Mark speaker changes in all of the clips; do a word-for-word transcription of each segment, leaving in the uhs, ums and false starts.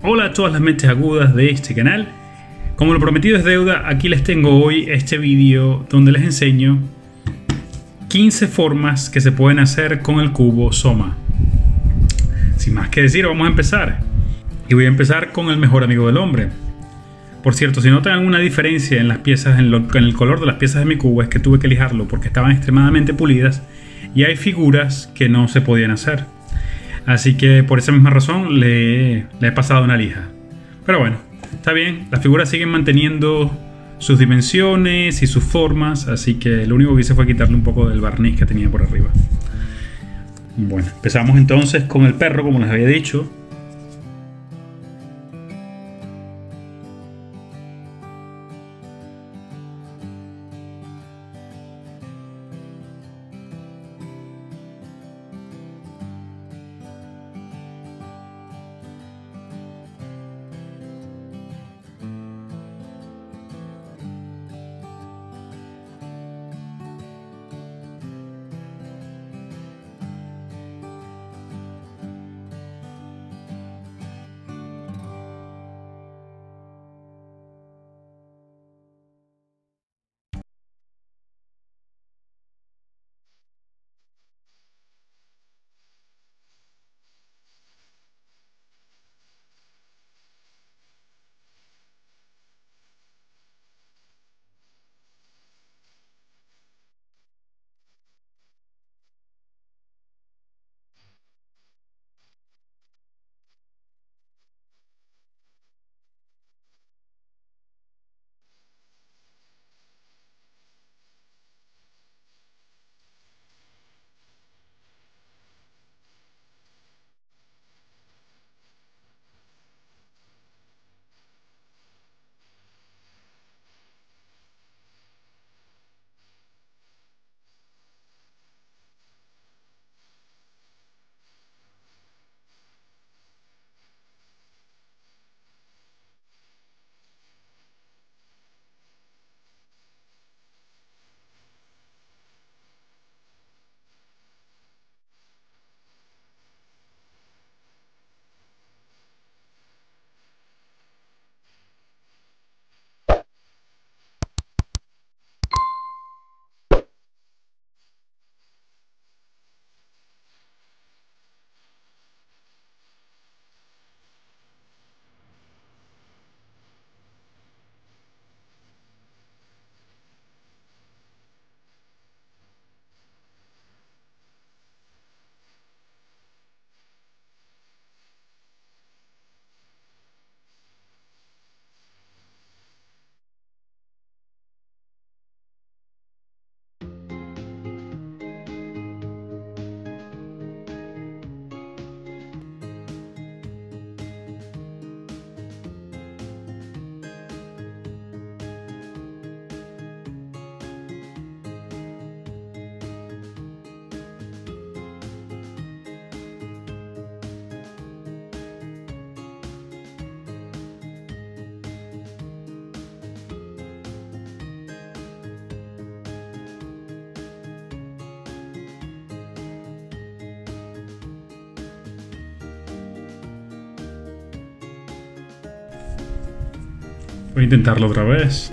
Speaker 1: Hola a todas las mentes agudas de este canal. Como lo prometido es deuda, aquí les tengo hoy este vídeo donde les enseño quince formas que se pueden hacer con el cubo Soma. Sin más que decir, vamos a empezar. Y voy a empezar con el mejor amigo del hombre. Por cierto, si notan alguna diferencia en las piezas, en, lo, en el color de las piezas de mi cubo, es que tuve que lijarlo porque estaban extremadamente pulidas y hay figuras que no se podían hacer. Así que por esa misma razón le, le he pasado una lija. Pero bueno, está bien. Las figuras siguen manteniendo sus dimensiones y sus formas. Así que lo único que hice fue quitarle un poco del barniz que tenía por arriba. Bueno, empezamos entonces con el perro, como les había dicho. Voy a intentarlo otra vez.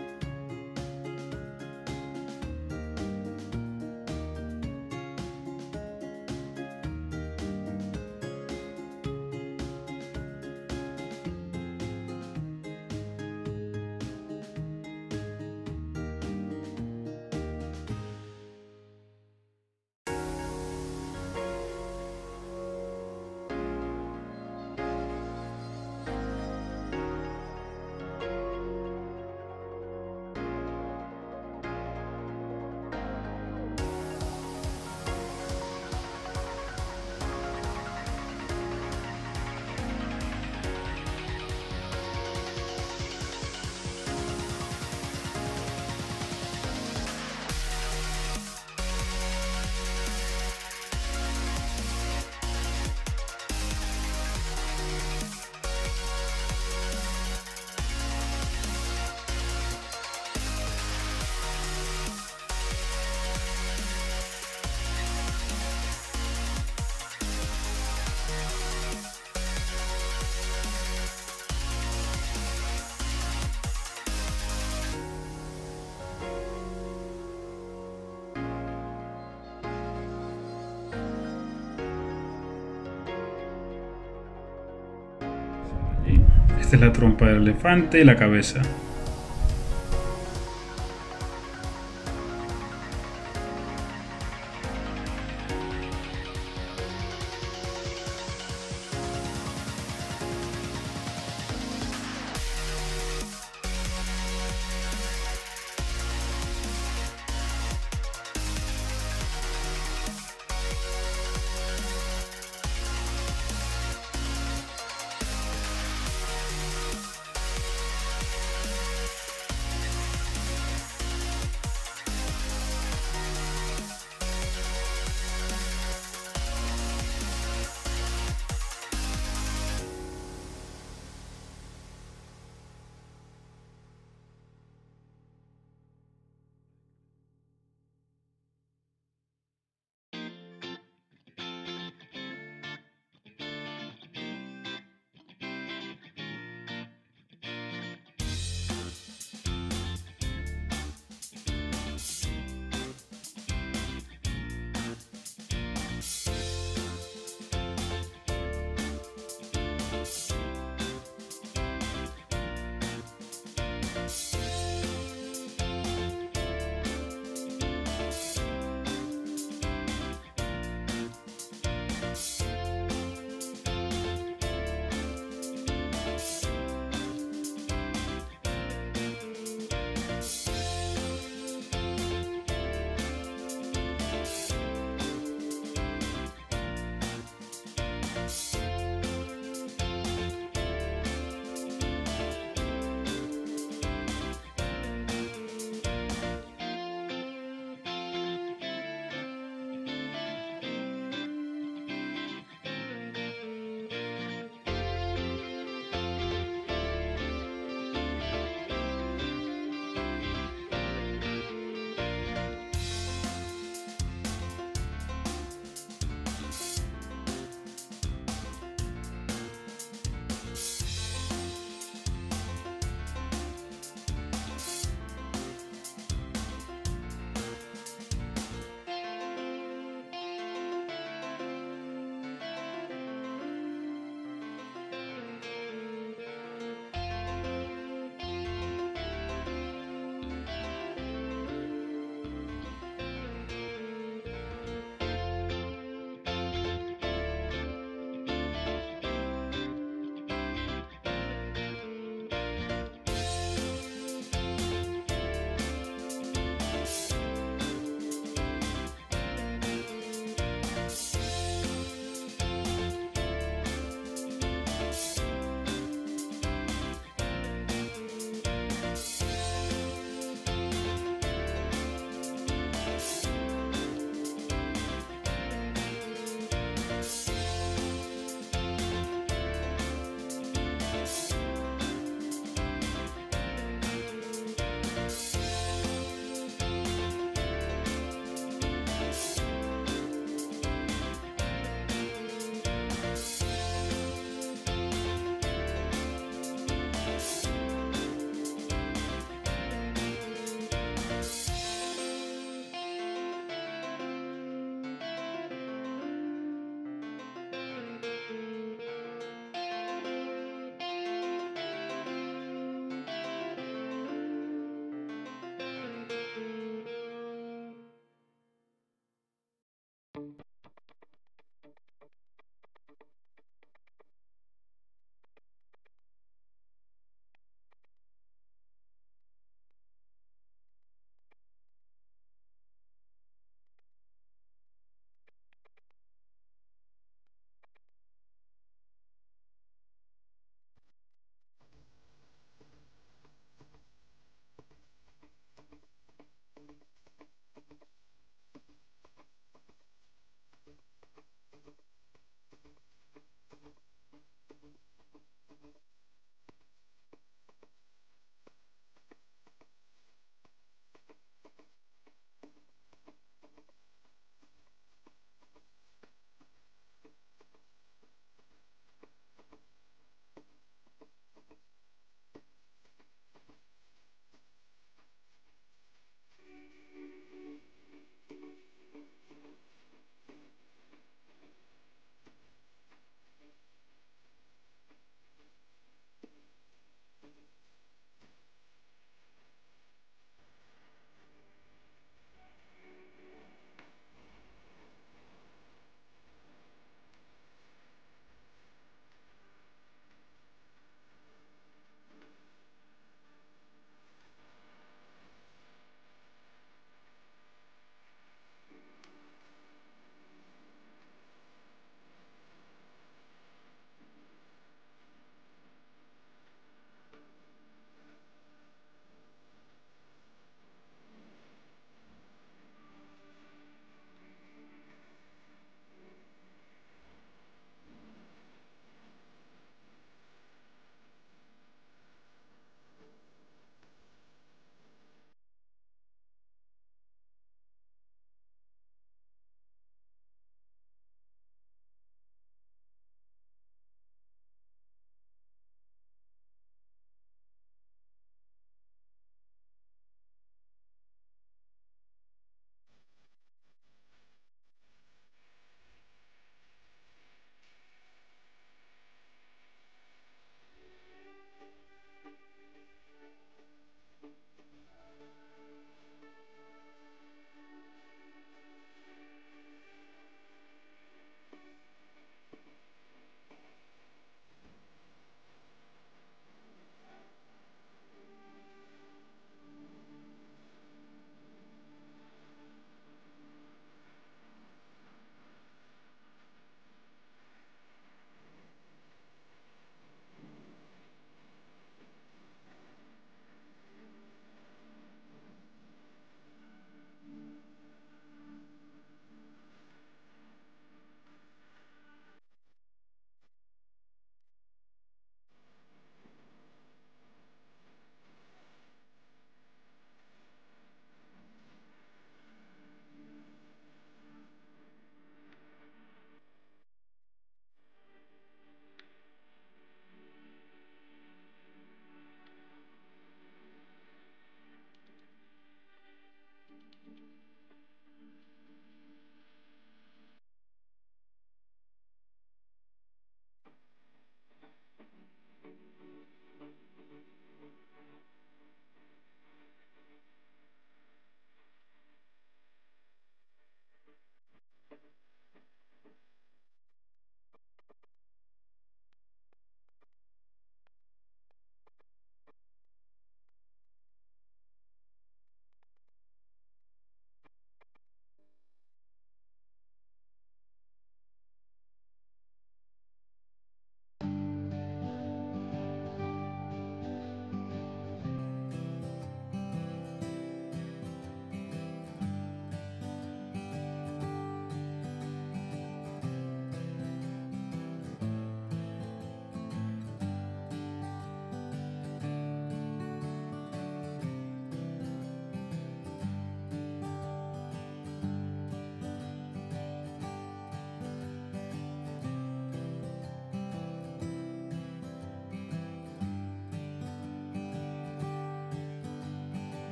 Speaker 1: Esta es la trompa del elefante y la cabeza.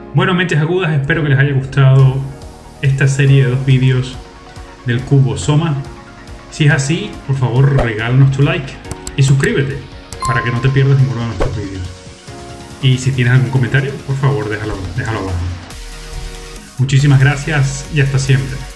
Speaker 1: Bueno, mentes agudas, espero que les haya gustado esta serie de dos vídeos del cubo Soma. Si es así, por favor regálanos tu like y suscríbete para que no te pierdas ninguno de nuestros vídeos. Y si tienes algún comentario, por favor déjalo, déjalo abajo. Muchísimas gracias y hasta siempre.